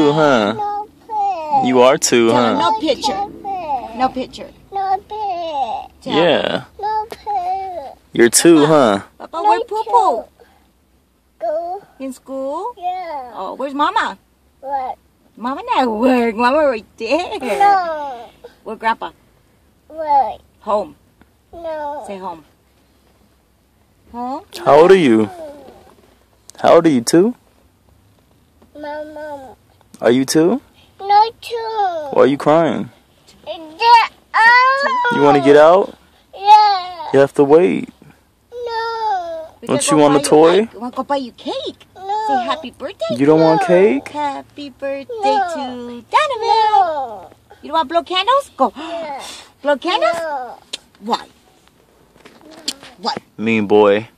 two, huh? No pet. You are two, Tell her huh? no picture. Pet. No picture. No pet. Tell her. Yeah. No pet. You're two, huh? Papa, where's Poo-Poo? Go. In school? Yeah. Oh, where's Mama? What? Mama not at work. Mama right there. No. Where Grandpa? What? Home. No. Say home. Home? How old are you? How old are you, two? Mama. Are you two? No two. Why are you crying? Oh. You want to get out? Yeah. You have to wait. No. Don't you want a toy? Want to go buy you cake? No. Say happy birthday. You don't want cake? Happy birthday No. to Donovan. No. You don't want to blow candles? Go. Yeah. Blow candles? No. Why? What? Mean boy.